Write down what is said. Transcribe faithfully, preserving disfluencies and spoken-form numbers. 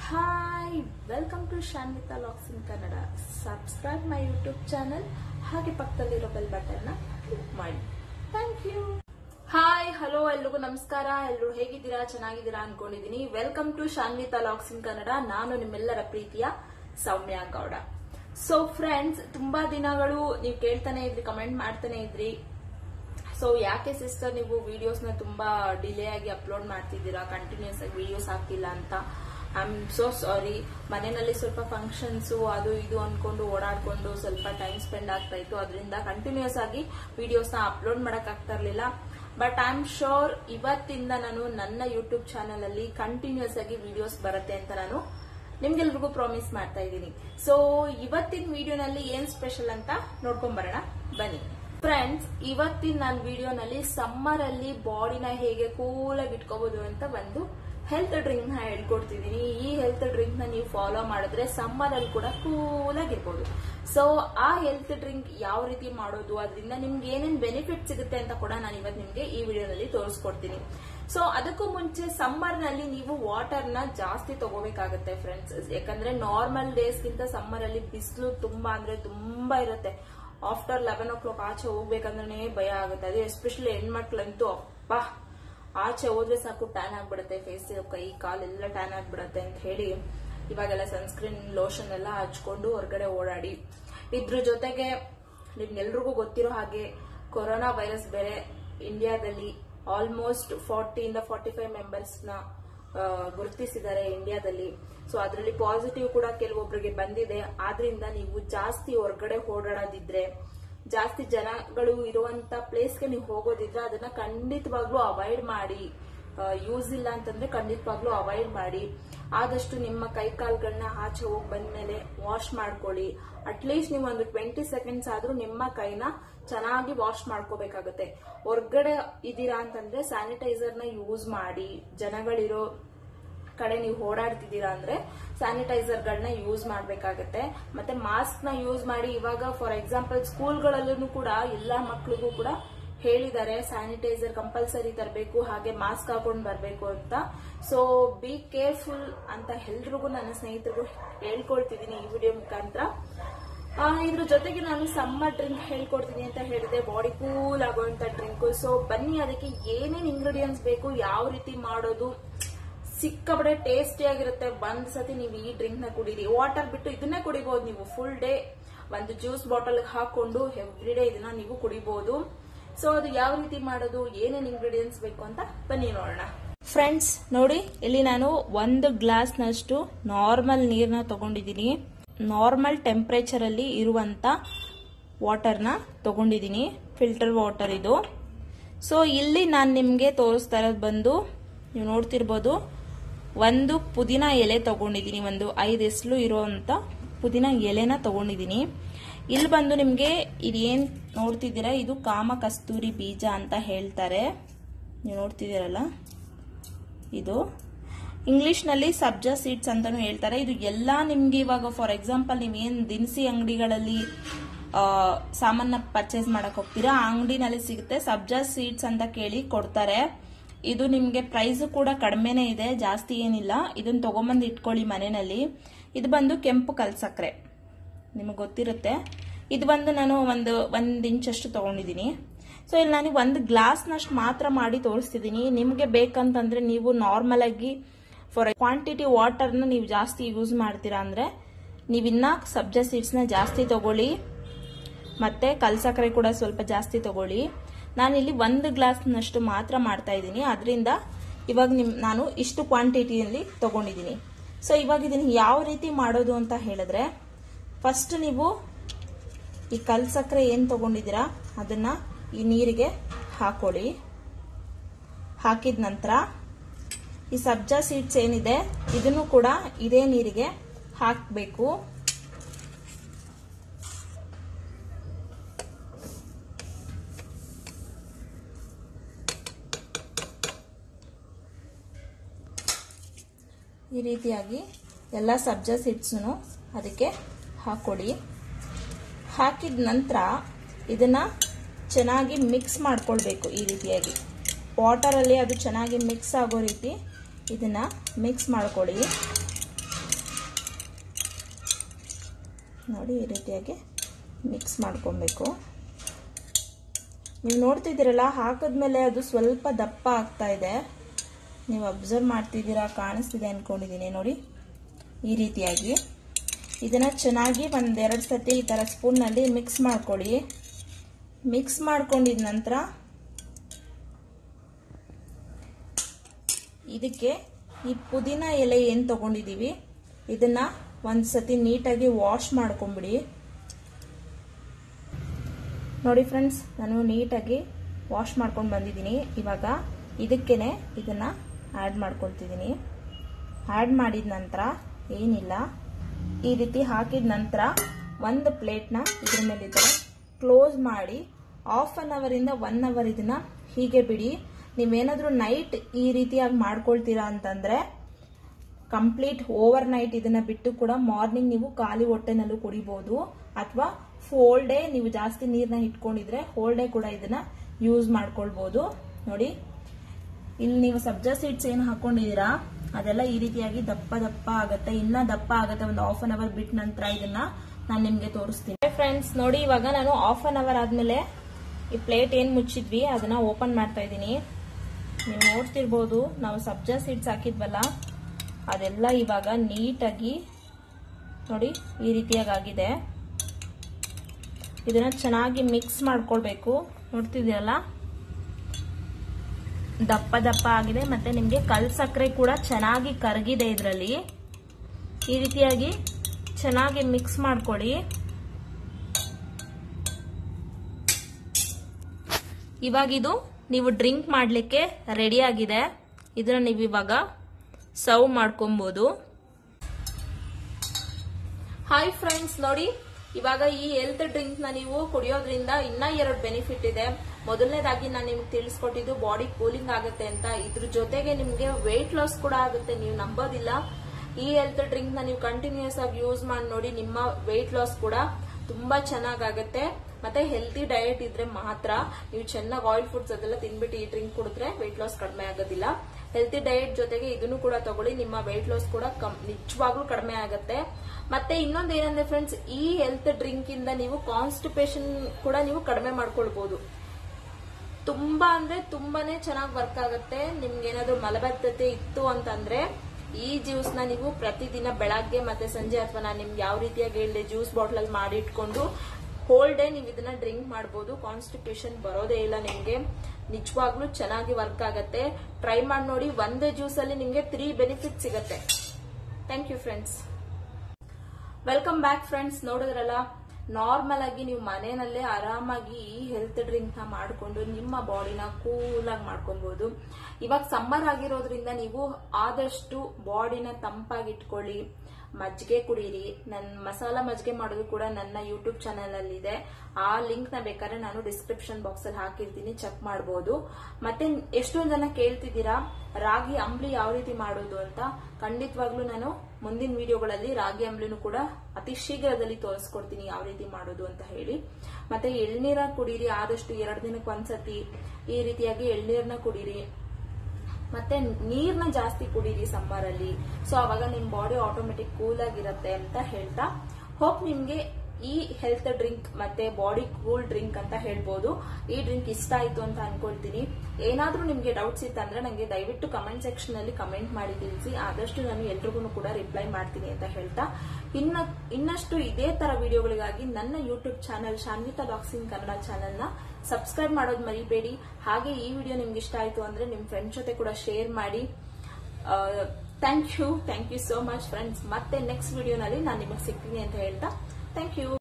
Hi welcome to Shanvitha logs in Kannada. Subscribe my YouTube channel, ಹಾಗೆ ಪಕ್ಕದಲ್ಲಿರೋ bell button ನ click ಮಾಡಿ. Thank you. ಹಾಯ್ ಹಲೋ ಎಲ್ರಿಗೂ ನಮಸ್ಕಾರ. ಎಲ್ಲರೂ ಹೇಗಿದ್ದೀರಾ? ಚೆನ್ನಾಗಿದ್ದೀರಾ ಅನ್ಕೊಂಡಿದೀನಿ. Welcome to Shanvitha logs in Kannada. ನಾನು ನಿಮ್ಮೆಲ್ಲರ ಪ್ರೀತಿಯ ಸೌಮ್ಯ ಗೌಡ. ಸೊ ಫ್ರೆಂಡ್ಸ್, ತುಂಬಾ ದಿನಗಳು ನೀವು ಕೇಳ್ತಾನೆ ಇದ್ರಿ, ಕಮೆಂಟ್ ಮಾಡ್ತಾನೆ ಇದ್ರಿ, ಸೊ ಯಾಕೆ ಸಿಸ್ಟರ್ ನೀವು ವಿಡಿಯೋಸ್ ನ ತುಂಬಾ ಡಿಲೇ ಆಗಿ ಅಪ್ಲೋಡ್ ಮಾಡ್ತಿದ್ದೀರಾ, ಕಂಟಿನ್ಯೂಸ್ ಆಗಿ ವಿಡಿಯೋಸ್ ಹಾಕ್ತಿಲ್ಲ ಅಂತ. I am so sorry. ಮನೆಯಲ್ಲಿ ಸ್ವಲ್ಪ ಫಂಕ್ಷನ್ಸ್ ಅದು ಇದು ಅನ್ಕೊಂಡು ಓಡಾಡ್ಕೊಂಡು ಸ್ವಲ್ಪ ಟೈಮ್ ಸ್ಪೆಂಡ್ ಆಗ್ತಾ ಇತ್ತು, ಅದರಿಂದ ಕಂಟಿನ್ಯೂಸ್ ಆಗಿ ವಿಡಿಯೋಸ್ ನ ಅಪ್ಲೋಡ್ ಮಾಡಕ್ ಆಗ್ತಾ ಇರ್ಲಿಲ್ಲ. ಬಟ್ ಐ ಆಮ್ ಶೋರ್ ಇವತ್ತಿಂದ ನಾನು ನನ್ನ ಯೂಟ್ಯೂಬ್ ಚಾನಲ್ ಅಲ್ಲಿ ಕಂಟಿನ್ಯೂಸ್ ಆಗಿ ವಿಡಿಯೋಸ್ ಬರುತ್ತೆ ಅಂತ ನಾನು ನಿಮ್ಗೆಲ್ರಿಗೂ ಪ್ರಾಮಿಸ್ ಮಾಡ್ತಾ ಇದ್ದೀನಿ. ಸೊ ಇವತ್ತಿನ ವಿಡಿಯೋನಲ್ಲಿ ಏನ್ ಸ್ಪೆಷಲ್ ಅಂತ ನೋಡ್ಕೊಂಡ್ ಬರೋಣ ಬನ್ನಿ. ಫ್ರೆಂಡ್ಸ್, ಇವತ್ತಿನ ನನ್ನ ವಿಡಿಯೋನಲ್ಲಿ ಸಮ್ಮರ್ ಅಲ್ಲಿ ಬಾಡಿನ ಹೇಗೆ ಕೂಲ್ ಆಗಿ ಇಟ್ಕೋಬಹುದು ಅಂತ ಒಂದು ಹೆಲ್ತ್ ಡ್ರಿಂಕ್ ನ ಹೇಳ್ಕೊಡ್ತಿದೀನಿ. ಈ ಹೆಲ್ತ್ ಡ್ರಿಂಕ್ ನ ನೀವು ಫಾಲೋ ಮಾಡಿದ್ರೆ ಸಮ್ಮರ್ ಅಲ್ಲಿ ಕೂಡ ಕೂಲ್ ಆಗಿರ್ಬೋದು. ಸೊ ಆ ಹೆಲ್ತ್ ಡ್ರಿಂಕ್ ಯಾವ ರೀತಿ ಮಾಡೋದು, ಅದರಿಂದ ನಿಮ್ಗೆ ಏನೇನ್ ಬೆನಿಫಿಟ್ ಸಿಗುತ್ತೆ ಅಂತ ಕೂಡ ನಾನು ಇವತ್ತು ನಿಮ್ಗೆ ಈ ವಿಡಿಯೋನಲ್ಲಿ ತೋರಿಸ್ಕೊಡ್ತೀನಿ. ಸೊ ಅದಕ್ಕೂ ಮುಂಚೆ ಸಮ್ಮರ್ ನಲ್ಲಿ ನೀವು ವಾಟರ್ ನ ಜಾಸ್ತಿ ತಗೋಬೇಕಾಗುತ್ತೆ ಫ್ರೆಂಡ್ಸ್. ಯಾಕಂದ್ರೆ ನಾರ್ಮಲ್ ಡೇಸ್ ಗಿಂತ ಸಮ್ಮರ್ ಅಲ್ಲಿ ಬಿಸಿಲು ತುಂಬಾ ಅಂದ್ರೆ ತುಂಬಾ ಇರುತ್ತೆ. ಆಫ್ಟರ್ ಲೆವೆನ್ ಓ ಕ್ಲಾಕ್ ಆಚೆ ಹೋಗ್ಬೇಕಂದ್ರೆ ಭಯ ಆಗುತ್ತೆ. ಅದು ಎಸ್ಪೆಷಲಿ ಹೆಣ್ಮಕ್ಳಂತೂ ಅಪ್ಪ ಆಚೆ ಹೋದ್ರೆ ಸಾಕು ಟ್ಯಾನ್ ಆಗ್ಬಿಡುತ್ತೆ, ಫೇಸ್ ಕೈ ಕಾಲೆಲ್ಲ ಟ್ಯಾನ್ ಆಗ್ಬಿಡುತ್ತೆ ಅಂತ ಹೇಳಿ ಇವಾಗೆಲ್ಲ ಸನ್ಸ್ಕ್ರೀನ್ ಲೋಷನ್ ಎಲ್ಲ ಹಚ್ಕೊಂಡು ಹೊರಗಡೆ ಓಡಾಡಿ. ಇದ್ರ ಜೊತೆಗೆ ನಿಮ್ಗೆಲ್ರಿಗೂ ಗೊತ್ತಿರೋ ಹಾಗೆ ಕೊರೋನಾ ವೈರಸ್ ಬೇರೆ ಇಂಡಿಯಾದಲ್ಲಿ ಆಲ್ಮೋಸ್ಟ್ ಫಾರ್ಟಿ ಇಂದ ಫಾರ್ಟಿ ಫೈವ್ ಮೆಂಬರ್ಸ್ ನ ಗುರುತಿಸಿದ್ದಾರೆ ಇಂಡಿಯಾದಲ್ಲಿ. ಸೊ ಅದರಲ್ಲಿ ಪಾಸಿಟಿವ್ ಕೂಡ ಕೆಲವೊಬ್ಬರಿಗೆ ಬಂದಿದೆ. ಆದ್ರಿಂದ ನೀವು ಜಾಸ್ತಿ ಹೊರಗಡೆ ಓಡಾಡೋದಿದ್ರೆ, ಜಾಸ್ತಿ ಜನಗಳು ಇರುವಂತ ಪ್ಲೇಸ್ಗೆ ನೀವು ಹೋಗೋದಿದ್ರೆ ಅದನ್ನ ಖಂಡಿತವಾಗ್ಲೂ ಅವಾಯ್ಡ್ ಮಾಡಿ. ಯೂಸ್ ಇಲ್ಲ ಅಂತಂದ್ರೆ ಖಂಡಿತವಾಗ್ಲೂ ಅವಾಯ್ಡ್ ಮಾಡಿ. ಆದಷ್ಟು ನಿಮ್ಮ ಕೈ ಕಾಲ್ಗಳನ್ನ ಆಚೆ ಹೋಗಿ ಬಂದ್ಮೇಲೆ ವಾಶ್ ಮಾಡ್ಕೊಳ್ಳಿ. ಅಟ್ಲೀಸ್ಟ್ ನೀವು ಒಂದು ಟ್ವೆಂಟಿ ಸೆಕೆಂಡ್ಸ್ ಆದ್ರೂ ನಿಮ್ಮ ಕೈನ ಚೆನ್ನಾಗಿ ವಾಶ್ ಮಾಡ್ಕೋಬೇಕಾಗತ್ತೆ. ಹೊರಗಡೆ ಇದೀರಾ ಅಂತಂದ್ರೆ ಸ್ಯಾನಿಟೈಸರ್ ನ ಯೂಸ್ ಮಾಡಿ. ಜನಗಳಿರೋ ಕಡೆ ನೀವು ಓಡಾಡ್ತಿದ್ದೀರಾ ಅಂದ್ರೆ ಸ್ಯಾನಿಟೈಸರ್ ಗಳನ್ನ ಯೂಸ್ ಮಾಡ್ಬೇಕಾಗತ್ತೆ. ಮತ್ತೆ ಮಾಸ್ಕ್ ನ ಯೂಸ್ ಮಾಡಿ. ಇವಾಗ ಫಾರ್ ಎಕ್ಸಾಂಪಲ್ ಸ್ಕೂಲ್ಗಳಲ್ಲೂ ಕೂಡ ಎಲ್ಲಾ ಮಕ್ಳಿಗೂ ಕೂಡ ಹೇಳಿದ್ದಾರೆ ಸ್ಯಾನಿಟೈಸರ್ ಕಂಪಲ್ಸರಿ ತರಬೇಕು, ಹಾಗೆ ಮಾಸ್ಕ್ ಹಾಕೊಂಡು ಬರಬೇಕು ಅಂತ. ಸೊ ಬಿ ಕೇರ್ಫುಲ್ ಅಂತ ಎಲ್ರಿಗೂ ನನ್ನ ಸ್ನೇಹಿತರಿಗೂ ಹೇಳ್ಕೊಳ್ತಿದ್ದೀನಿ ಈ ವಿಡಿಯೋ ಮುಖಾಂತರ. ಇದ್ರ ಜೊತೆಗೆ ನಾನು ಸಮ್ಮರ್ ಡ್ರಿಂಕ್ ಹೇಳ್ಕೊಡ್ತೀನಿ ಅಂತ ಹೇಳಿದೆ, ಬಾಡಿ ಕೂಲ್ ಆಗುವಂತ ಡ್ರಿಂಕ್. ಸೊ ಬನ್ನಿ, ಅದಕ್ಕೆ ಏನೇನ್ ಇಂಗ್ರೀಡಿಯೆಂಟ್ಸ್ ಬೇಕು, ಯಾವ ರೀತಿ ಮಾಡೋದು, ಸಿಕ್ಕಾಪಟ್ಟೆ ಟೇಸ್ಟಿ ಆಗಿರುತ್ತೆ. ಒಂದ್ ಸತಿ ನೀವು ಈ ಡ್ರಿಂಕ್ ನ ಕುಡೀರಿ. ವಾಟರ್ ಬಿಟ್ಟು ಇದನ್ನೇ ಕುಡಿಬಹುದು ನೀವು. ಫುಲ್ ಡೇ ಒಂದು ಜ್ಯೂಸ್ ಬಾಟಲ್ ಹಾಕೊಂಡು ಎವ್ರಿ ಡೇ ಇದನ್ನ ನೀವು ಕುಡಿಬಹುದು. ಸೊ ಅದು ಯಾವ ರೀತಿ ಮಾಡೋದು, ಏನೇನ್ ಇಂಗ್ರೀಡಿಯೆಂಟ್ಸ್ ಬೇಕು ಅಂತ ಬನ್ನಿ ನೋಡೋಣ. ಫ್ರೆಂಡ್ಸ್ ನೋಡಿ, ಇಲ್ಲಿ ನಾನು ಒಂದು ಗ್ಲಾಸ್ ನಷ್ಟು ನಾರ್ಮಲ್ ನೀರ್ನ ತಗೊಂಡಿದ್ದೀನಿ. ನಾರ್ಮಲ್ ಟೆಂಪರೇಚರ್ ಅಲ್ಲಿ ಇರುವಂತ ವಾಟರ್ ನ ತಗೊಂಡಿದ್ದೀನಿ, ಫಿಲ್ಟರ್ ವಾಟರ್ ಇದು. ಸೊ ಇಲ್ಲಿ ನಾನು ನಿಮ್ಗೆ ತೋರಿಸ್ತಾ ಇರೋದು ಬಂದು, ನೀವು ನೋಡ್ತಿರ್ಬೋದು, ಒಂದು ಪುದೀನ ಎಲೆ ತಗೊಂಡಿದ್ದೀನಿ. ಒಂದು ಐದು ಎಸ್ಲು ಇರುವಂತ ಪುದೀನ ಎಲೆನ ತಗೊಂಡಿದ್ದೀನಿ. ಇಲ್ಲಿ ಬಂದು ನಿಮ್ಗೆ ಇದೇನ್ ನೋಡ್ತಿದ್ದೀರಾ, ಇದು ಕಾಮ ಕಸ್ತೂರಿ ಬೀಜ ಅಂತ ಹೇಳ್ತಾರೆ. ನೀವು ನೋಡ್ತಿದ್ದೀರಲ್ಲ, ಇದು ಇಂಗ್ಲಿಷ್ ನಲ್ಲಿ ಸಬ್ಜಾ ಸೀಡ್ಸ್ ಅಂತಾನು ಹೇಳ್ತಾರೆ. ಇದು ಎಲ್ಲಾ ನಿಮ್ಗೆ ಇವಾಗ ಫಾರ್ ಎಕ್ಸಾಂಪಲ್ ನೀವೇನ್ ದಿನಸಿ ಅಂಗಡಿಗಳಲ್ಲಿ ಸಾಮಾನ ಪರ್ಚೇಸ್ ಮಾಡಕ್ ಹೋಗ್ತೀರಾ, ಆ ಅಂಗಡಿನಲ್ಲಿ ಸಿಗುತ್ತೆ. ಸಬ್ಜಾ ಸೀಡ್ಸ್ ಅಂತ ಕೇಳಿ ಕೊಡ್ತಾರೆ. ಇದು ನಿಮ್ಗೆ ಪ್ರೈಸ್ ಕೂಡ ಕಡಿಮೆನೇ ಇದೆ, ಜಾಸ್ತಿ ಏನಿಲ್ಲ. ಇದನ್ನ ತಗೊಂಬಂದು ಇಟ್ಕೊಳ್ಳಿ ಮನೆಯಲ್ಲಿ. ಇದು ಬಂದು ಕೆಂಪು ಕಲ್ಸಕ್ರೆ, ನಿಮಗೆ ಗೊತ್ತಿರುತ್ತೆ. ಇದು ಬಂದು ನಾನು ಒಂದು ಒಂದ್ ಇಂಚ್ ಅಷ್ಟು ತಗೊಂಡಿದ್ದೀನಿ. ಸೊ ಇಲ್ಲಿ ನಾನು ಒಂದು ಗ್ಲಾಸ್ ನಷ್ಟು ಮಾತ್ರ ಮಾಡಿ ತೋರಿಸ್ತಿದ್ದೀನಿ. ನಿಮ್ಗೆ ಬೇಕಂತಂದ್ರೆ ನೀವು ನಾರ್ಮಲ್ ಆಗಿ ಫಾರ್ ಕ್ವಾಂಟಿಟಿ ವಾಟರ್ನ ನೀವು ಜಾಸ್ತಿ ಯೂಸ್ ಮಾಡ್ತೀರಾ ಅಂದ್ರೆ ನೀವಿನ್ನ ಸಬ್ಜಾ ಸೀಡ್ಸ್ ನ ಜಾಸ್ತಿ ತಗೊಳ್ಳಿ, ಮತ್ತೆ ಕಲ್ಸಕ್ರೆ ಕೂಡ ಸ್ವಲ್ಪ ಜಾಸ್ತಿ ತಗೊಳ್ಳಿ. ನಾನಿಲ್ಲಿ ಒಂದು ಗ್ಲಾಸ್ ನಷ್ಟು ಮಾತ್ರ ಮಾಡ್ತಾ ಇದ್ದೀನಿ. ಅದರಿಂದ ಇವಾಗ ನಿಮ್ ನಾನು ಇಷ್ಟು ಕ್ವಾಂಟಿಟಿಯಲ್ಲಿ ತಗೊಂಡಿದ್ದೀನಿ. ಸೊ ಇವಾಗ ಇದನ್ನ ಯಾವ ರೀತಿ ಮಾಡೋದು ಅಂತ ಹೇಳಿದ್ರೆ, ಫಸ್ಟ್ ನೀವು ಈ ಕಲ್ಸಕ್ರೆ ಏನ್ ತಗೊಂಡಿದ್ದೀರಾ ಅದನ್ನ ಈ ನೀರಿಗೆ ಹಾಕೊಳ್ಳಿ. ಹಾಕಿದ ನಂತರ ಈ ಸಬ್ಜಾ ಸೀಡ್ಸ್ ಏನಿದೆ ಇದನ್ನು ಕೂಡ ಇದೇ ನೀರಿಗೆ ಹಾಕಬೇಕು. ಈ ರೀತಿಯಾಗಿ ಎಲ್ಲ ಸಬ್ಜಾ ಸೀಡ್ಸ್ನು ಅದಕ್ಕೆ ಹಾಕೊಳ್ಳಿ. ಹಾಕಿದ ನಂತರ ಇದನ್ನ ಚೆನ್ನಾಗಿ ಮಿಕ್ಸ್ ಮಾಡ್ಕೊಳ್ಬೇಕು. ಈ ರೀತಿಯಾಗಿ ವಾಟರ್ ಅಲ್ಲಿ ಅದು ಚೆನ್ನಾಗಿ ಮಿಕ್ಸ್ ಆಗೋ ರೀತಿ ಇದನ್ನ ಮಿಕ್ಸ್ ಮಾಡ್ಕೊಳ್ಳಿ. ನೋಡಿ ಈ ರೀತಿಯಾಗಿ ಮಿಕ್ಸ್ ಮಾಡ್ಕೊಬೇಕು. ನೀವು ನೋಡ್ತಿದ್ದೀರಲ್ಲ, ಹಾಕಿದ್ಮೇಲೆ ಅದು ಸ್ವಲ್ಪ ದಪ್ಪ ಆಗ್ತಾ ಇದೆ. ನೀವು ಅಬ್ಸರ್ವ್ ಮಾಡ್ತಿದ್ದೀರಾ, ಕಾಣಿಸ್ತಿದೆ ಅನ್ಕೊಂಡಿದ್ದೀನಿ. ನೋಡಿ ಈ ರೀತಿಯಾಗಿ ಇದನ್ನ ಚೆನ್ನಾಗಿ ಒಂದೆರಡು ಸತಿ ಈ ತರ ಸ್ಪೂನ್ ನಲ್ಲಿ ಮಿಕ್ಸ್ ಮಾಡ್ಕೊಳ್ಳಿ. ಮಿಕ್ಸ್ ಮಾಡ್ಕೊಂಡಿದ ನಂತರ ಇದಕ್ಕೆ ಈ ಪುದೀನ ಎಲೆ ಏನ್ ತಗೊಂಡಿದೀವಿ ಇದನ್ನ ಒಂದ್ಸತಿ ನೀಟಾಗಿ ವಾಶ್ ಮಾಡ್ಕೊಂಡ್ಬಿಡಿ. ನೋಡಿ ಫ್ರೆಂಡ್ಸ್, ನಾನು ನೀಟಾಗಿ ವಾಶ್ ಮಾಡ್ಕೊಂಡು ಬಂದಿದ್ದೀನಿ. ಇವಾಗ ಇದಕ್ಕೇನೆ ಇದನ್ನ ಆಡ್ ಮಾಡ್ಕೊಳ್ತಿದ್ದೀನಿ. ಆಡ್ ಮಾಡಿದ ನಂತರ ಏನಿಲ್ಲ, ಈ ರೀತಿ ಹಾಕಿದ ನಂತರ ಒಂದು ಪ್ಲೇಟ್ನ ಇದ್ರ ಮೇಲೆ ಇದ್ರೆ ಕ್ಲೋಸ್ ಮಾಡಿ ಹಾಫ್ ಅನ್ ಅವರ್ ಇಂದ ಒನ್ ಅವರ್ ಇದನ್ನ ಹೀಗೆ ಬಿಡಿ. ನೀವೇನಾದ್ರೂ ನೈಟ್ ಈ ರೀತಿಯಾಗಿ ಮಾಡ್ಕೊಳ್ತೀರಾ ಅಂತಂದ್ರೆ ಕಂಪ್ಲೀಟ್ ಓವರ್ ನೈಟ್ ಇದನ್ನ ಬಿಟ್ಟು ಕೂಡ ಮಾರ್ನಿಂಗ್ ನೀವು ಖಾಲಿ ಹೊಟ್ಟೆನಲ್ಲೂ ಕುಡಿಬಹುದು. ಅಥವಾ ಹೋಲ್ ಡೇ ನೀವು ಜಾಸ್ತಿ ನೀರ್ನ ಇಟ್ಕೊಂಡಿದ್ರೆ ಹೋಲ್ ಡೇ ಕೂಡ ಇದನ್ನ ಯೂಸ್ ಮಾಡ್ಕೊಳ್ಬಹುದು. ನೋಡಿ ಇಲ್ಲಿ ನೀವು ಸಬ್ಜಾ ಸೀಡ್ಸ್ ಏನು ಹಾಕೊಂಡಿದೀರಾ ಅದೆಲ್ಲ ಈ ರೀತಿಯಾಗಿ ದಪ್ಪ ದಪ್ಪ ಆಗತ್ತೆ. ಇನ್ನ ದಪ್ಪ ಆಗತ್ತೆ ಒಂದು ಹಾಫ್ ಅನ್ ಅವರ್ ಬಿಟ್ಟ ನಂತರ ಇದನ್ನ ನಾನು ನಿಮ್ಗೆ ತೋರಿಸ್ತೀನಿ. ಫ್ರೆಂಡ್ಸ್ ನೋಡಿ, ಇವಾಗ ನಾನು ಹಾಫ್ ಅನ್ ಅವರ್ ಆದ್ಮೇಲೆ ಈ ಪ್ಲೇಟ್ ಏನ್ ಮುಚ್ಚಿದ್ವಿ ಅದನ್ನ ಓಪನ್ ಮಾಡ್ತಾ ಇದ್ದೀನಿ. ನೀವು ನೋಡ್ತಿರ್ಬೋದು, ನಾವು ಸಬ್ಜಾ ಸೀಡ್ಸ್ ಹಾಕಿದ್ವಲ್ಲ ಅದೆಲ್ಲ ಇವಾಗ ನೀಟಾಗಿ ನೋಡಿ ಈ ರೀತಿಯಾಗಿ ಆಗಿದೆ. ಇದನ್ನ ಚೆನ್ನಾಗಿ ಮಿಕ್ಸ್ ಮಾಡ್ಕೊಳ್ಬೇಕು. ನೋಡ್ತಿದ್ದೀರಲ್ಲ, ದಪ್ಪ ದಪ್ಪ ಆಗಿದೆ. ಮತ್ತೆ ನಿಮ್ಗೆ ಕಲ್ ಸಕ್ಕರೆ ಕೂಡ ಚೆನ್ನಾಗಿ ಕರಗಿದೆ. ಇದರಲ್ಲಿ ಈ ರೀತಿಯಾಗಿ ಚೆನ್ನಾಗಿ ಮಿಕ್ಸ್ ಮಾಡ್ಕೊಳ್ಳಿ. ಇವಾಗ ಇದು ನೀವು ಡ್ರಿಂಕ್ ಮಾಡ್ಲಿಕ್ಕೆ ರೆಡಿ ಆಗಿದೆ. ಇದನ್ನ ನೀವು ಇವಾಗ ಸರ್ವ್ ಮಾಡ್ಕೊಬಹುದು. ಹಾಯ್ ಫ್ರೆಂಡ್ಸ್, ನೋಡಿ ಇವಾಗ ಈ ಹೆಲ್ತ್ ಡ್ರಿಂಕ್ ನ ನೀವು ಕುಡಿಯೋದ್ರಿಂದ ಇನ್ನ ಎರಡು ಬೆನಿಫಿಟ್ ಇದೆ. ಮೊದಲನೇದಾಗಿ ನಾನು ನಿಮ್ಗೆ ತಿಳಿಸ್ಕೊಟ್ಟಿದ್ದು ಬಾಡಿ ಕೂಲಿಂಗ್ ಆಗುತ್ತೆ ಅಂತ. ಇದ್ರ ಜೊತೆಗೆ ನಿಮ್ಗೆ ವೆಯ್ಟ್ ಲಾಸ್ ಕೂಡ ಆಗುತ್ತೆ. ನೀವು ನಂಬೋದಿಲ್ಲ, ಈ ಹೆಲ್ತ್ ಡ್ರಿಂಕ್ ನ ನೀವು ಕಂಟಿನ್ಯೂಸ್ ಆಗಿ ಯೂಸ್ ಮಾಡಿ ನೋಡಿ, ನಿಮ್ಮ ವೆಯ್ಟ್ ಲಾಸ್ ಕೂಡ ತುಂಬಾ ಚೆನ್ನಾಗಾಗತ್ತೆ. ಮತ್ತೆ ಹೆಲ್ತಿ ಡಯಟ್ ಇದ್ರೆ ಮಾತ್ರ. ನೀವು ಚೆನ್ನಾಗಿ ಆಯಿಲ್ ಫುಡ್ಸ್ ಅದೆಲ್ಲ ತಿನ್ಬಿಟ್ಟು ಈ ಡ್ರಿಂಕ್ ಕುಡಿದ್ರೆ ವೆಯ್ಟ್ ಲಾಸ್ ಕಡಿಮೆ ಆಗೋದಿಲ್ಲ. ಹೆಲ್ತಿ ಡಯಟ್ ಜೊತೆಗೆ ಇದನ್ನು ಕೂಡ ತಗೊಳ್ಳಿ, ನಿಮ್ಮ ವೆಯ್ಟ್ ಲಾಸ್ ಕೂಡ ನಿಜವಾಗ್ಲೂ ಕಡಿಮೆ ಆಗುತ್ತೆ. ಮತ್ತೆ ಇನ್ನೊಂದು ಏನಂದ್ರೆ ಫ್ರೆಂಡ್ಸ್, ಈ ಹೆಲ್ತ್ ಡ್ರಿಂಕ್ ಇಂದ ನೀವು ಕಾನ್ಸ್ಟಿಪೇಷನ್ ಕೂಡ ನೀವು ಕಡಿಮೆ ಮಾಡ್ಕೊಳ್ಬಹುದು. ತುಂಬಾ ಅಂದ್ರೆ ತುಂಬಾನೇ ಚೆನ್ನಾಗಿ ವರ್ಕ್ ಆಗುತ್ತೆ. ನಿಮ್ಗೆ ಏನಾದ್ರು ಮಲಬದ್ಧತೆ ಇತ್ತು ಅಂತಂದ್ರೆ ಈ ಜ್ಯೂಸ್ ನ ನೀವು ಪ್ರತಿದಿನ ಬೆಳಗ್ಗೆ ಮತ್ತೆ ಸಂಜೆ, ಅಥವಾ ನಾನು ನಿಮ್ಗೆ ಯಾವ ರೀತಿಯಾಗಿ ಹೇಳಿದೆ ಜ್ಯೂಸ್ ಬಾಟಲ್ ಅಲ್ಲಿ ಮಾಡಿ ಇಟ್ಕೊಂಡು ಹೋಲ್ ಡೇ ನೀವು ಇದನ್ನ ಡ್ರಿಂಕ್ ಮಾಡಬಹುದು. ಕಾನ್ಸ್ಟಿಪೇಷನ್ ಬರೋದೇ ಇಲ್ಲ ನಿಮ್ಗೆ. ನಿಜವಾಗ್ಲೂ ಚೆನ್ನಾಗಿ ವರ್ಕ್ ಆಗುತ್ತೆ. ಟ್ರೈ ಮಾಡಿ ನೋಡಿ. ಒಂದೇ ಜ್ಯೂಸ್ ಅಲ್ಲಿ ನಿಮ್ಗೆ ತ್ರೀ ಬೆನಿಫಿಟ್ ಸಿಗುತ್ತೆ. Thank you friends. Welcome back friends. ನೋಡಿದ್ರಲ್ಲ, ನಾರ್ಮಲ್ ಆಗಿ ನೀವು ಮನೆಯಲ್ಲೇ ಆರಾಮಾಗಿ ಈ ಹೆಲ್ತ್ ಡ್ರಿಂಕ್ ನ ಮಾಡಿಕೊಂಡು ನಿಮ್ಮ ಬಾಡಿನ ಕೂಲ್ ಆಗಿ ಮಾಡ್ಕೊಬಹುದು. ಇವಾಗ ಸಮ್ಮರ್ ಆಗಿರೋದ್ರಿಂದ ನೀವು ಆದಷ್ಟು ಬಾಡಿನ ತಂಪಾಗಿ ಇಟ್ಕೊಳ್ಳಿ. ಮಜ್ಜಿಗೆ ಕುಡೀರಿ. ನನ್ನ ಮಸಾಲಾ ಮಜ್ಜಿಗೆ ಮಾಡೋದು ಕೂಡ ನನ್ನ ಯೂಟ್ಯೂಬ್ ಚಾನೆಲ್ ಅಲ್ಲಿ ಇದೆ. ಆ ಲಿಂಕ್ ನ ಬೇಕಾದ್ರೆ ನಾನು ಡಿಸ್ಕ್ರಿಪ್ಷನ್ ಬಾಕ್ಸ್ ಅಲ್ಲಿ ಹಾಕಿರ್ತೀನಿ, ಚೆಕ್ ಮಾಡಬಹುದು. ಮತ್ತೆ ಎಷ್ಟೊಂದು ಜನ ಕೇಳ್ತಿದ್ದೀರಾ ರಾಗಿ ಅಂಬ್ಲಿ ಯಾವ ರೀತಿ ಮಾಡೋದು ಅಂತ. ಖಂಡಿತವಾಗ್ಲೂ ನಾನು ಮುಂದಿನ ವಿಡಿಯೋಗಳಲ್ಲಿ ರಾಗಿ ಅಂಬ್ಲಿನೂ ಕೂಡ ಅತಿ ಶೀಘ್ರದಲ್ಲಿ ತೋರಿಸ್ಕೊಡ್ತೀನಿ ಯಾವ ರೀತಿ ಮಾಡೋದು ಅಂತ ಹೇಳಿ. ಮತ್ತೆ ಎಳ್ನೀರ ಕುಡೀರಿ. ಆದಷ್ಟು ಎರಡು ದಿನಕ್ಕೆ ಒಂದ್ಸತಿ ಈ ರೀತಿಯಾಗಿ ಎಳ್ನೀರ್ನ ಕುಡೀರಿ. ಮತ್ತೆ ನೀರ್ನ ಜಾಸ್ತಿ ಕುಡೀರಿ ಸಮ್ಮರ್ ಅಲ್ಲಿ. ಸೊ ಅವಾಗ ನಿಮ್ ಬಾಡಿ ಆಟೋಮೆಟಿಕ್ ಕೂಲ್ ಆಗಿರುತ್ತೆ ಅಂತ ಹೇಳ್ತಾ, ಹೋಪ್ ನಿಮ್ಗೆ ಈ ಹೆಲ್ತ್ ಡ್ರಿಂಕ್ ಮತ್ತೆ ಬಾಡಿ ಕೂಲ್ ಡ್ರಿಂಕ್ ಅಂತ ಹೇಳ್ಬೋದು, ಈ ಡ್ರಿಂಕ್ ಇಷ್ಟ ಆಯ್ತು ಅಂತ ಅನ್ಕೊಳ್ತೀನಿ. ಏನಾದ್ರೂ ನಿಮ್ಗೆ ಡೌಟ್ಸ್ ಇತ್ತಂದ್ರೆ ನಂಗೆ ದಯವಿಟ್ಟು ಕಮೆಂಟ್ ಸೆಕ್ಷನ್ ಅಲ್ಲಿ ಕಮೆಂಟ್ ಮಾಡಿ ತಿಳಿಸಿ. ಆದಷ್ಟು ನಾನು ಎಲ್ರಿಗೂ ಕೂಡ ರಿಪ್ಲೈ ಮಾಡ್ತೀನಿ ಅಂತ ಹೇಳ್ತಾ, ಇನ್ನ ಇನ್ನಷ್ಟು ಇದೇ ತರ ವಿಡಿಯೋಗಳಿಗಾಗಿ ನನ್ನ YouTube channel Shanvitha logs in Kannada channel ನ ಸಬ್ಸ್ಕ್ರೈಬ್ ಮಾಡೋದು ಮರಿಬೇಡಿ. ಹಾಗೆ ಈ ವಿಡಿಯೋ ನಿಮ್ಗೆ ಇಷ್ಟ ಆಯ್ತು ಅಂದ್ರೆ ನಿಮ್ ಫ್ರೆಂಡ್ಸ್ ಜೊತೆ ಕೂಡ ಶೇರ್ ಮಾಡಿ. Thank you thank you so much friends. ಮತ್ತೆ ನೆಕ್ಸ್ಟ್ ವಿಡಿಯೋನಲ್ಲಿ ನಾನು ನಿಮಗೆ ಸಿಗ್ತೀನಿ ಅಂತ ಹೇಳ್ತಾ ಥ್ಯಾಂಕ್ ಯು.